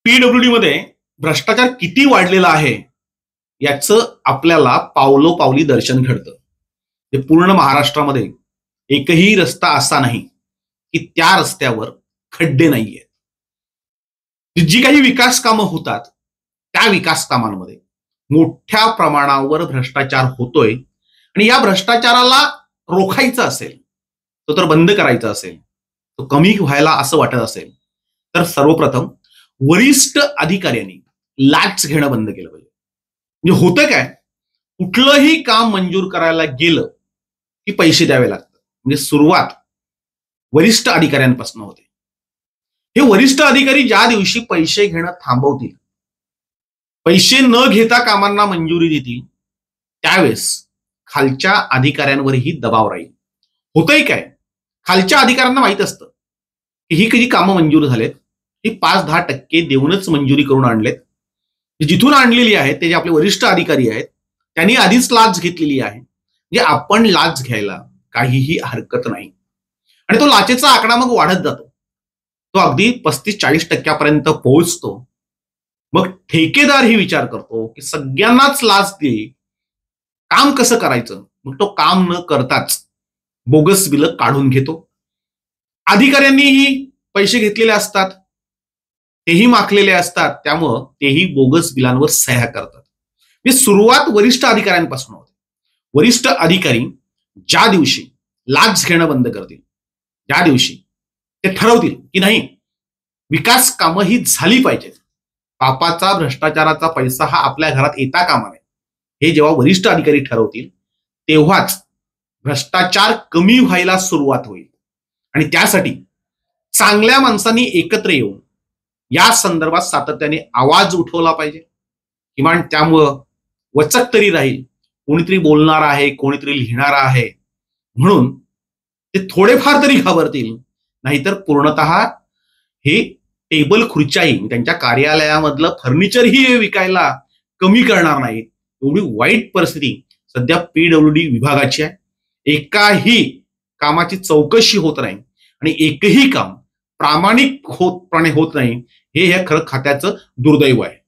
PWD मध्ये भ्रष्टाचार किती वाढलेला आहे याचं आपल्याला पावलोपावली दर्शन घडतं. ते पूर्ण महाराष्ट्रामध्ये एकही रस्ता असा नाही की त्या रस्त्यावर खड्डे नाहीये. जी काही विकास कामं होतात त्या विकास कामांमध्ये मोठ्या प्रमाणावर भ्रष्टाचार होतोय आणि या भ्रष्टाचाराला रोखायचं असेल, तो तर बंद करायचा असेल, तो कमी व्हायला असं वाटत असेल तर सर्वप्रथम वरिष्ठ अधिकाऱ्यांनी लाच घेणं बंद केलं पाहिजे. म्हणजे होतं काय, कुठलंही काम मंजूर करायला गेलं की पैसे द्यावे लागतात. म्हणजे सुरुवात वरिष्ठ अधिकाऱ्यांपासून होते. हे वरिष्ठ अधिकारी ज्या दिवशी पैसे घेणं थांबवतील, पैसे न घेता कामांना मंजुरी देतील, त्यावेळेस खालच्या अधिकाऱ्यांवरही दबाव राहील. होतंय काय, खालच्या अधिकाऱ्यांना माहित असतं की ही कधी कामं मंजूर झालेत, ही 5-10% देऊनच मंजुरी करून आणलेत. जिथून आणलेली आहेत ते जे आपले वरिष्ठ अधिकारी आहेत त्यांनी आधीच लाच घेतलेली आहे. म्हणजे आपण लाच घ्यायला काहीही हरकत नाही. आणि तो लाचेचा आकडा मग वाढत जातो, तो अगदी 35-40% पोहोचतो. मग ठेकेदार ही विचार करतो की सगळ्यांनाच लाच दे, काम कसं करायचं. मग तो काम न करताच बोगस बिलं काढून घेतो. अधिकाऱ्यांनीही पैसे घेतलेले असतात, तेही माखलेले असतात, त्यामुळं तेही बोगस बिलांवर सह्या करतात. म्हणजे सुरुवात वरिष्ठ अधिकाऱ्यांपासून होते. वरिष्ठ अधिकारी ज्या दिवशी लाच घेणं बंद करतील, त्या दिवशी ते ठरवतील की नाही, विकास कामं ही झाली पाहिजेत. पापाचा भ्रष्टाचाराचा पैसा हा आपल्या घरात येता कामा नये. हे जेव्हा वरिष्ठ अधिकारी ठरवतील तेव्हाच भ्रष्टाचार कमी व्हायला सुरुवात होईल. आणि त्यासाठी चांगल्या माणसांनी एकत्र येऊन या संदर्भात सातत्याने आवाज उठवला पाहिजे. किमान त्यामुळं वचक तरी राहील, कोणीतरी बोलणार आहे, कोणीतरी लिहिणार आहे, म्हणून ते थोडेफार तरी घाबरतील. नाहीतर पूर्णतः हे टेबल खुर्च्याही, त्यांच्या कार्यालयामधलं फर्निचरही विकायला कमी करणार नाहीत. एवढी वाईट परिस्थिती सध्या पीडब्ल्यूडी विभागाची आहे. एकाही कामाची चौकशी होत नाही आणि एकही काम प्रामाणिकपणे होत नाही. हे खरं खात्याचं दुर्दैव आहे.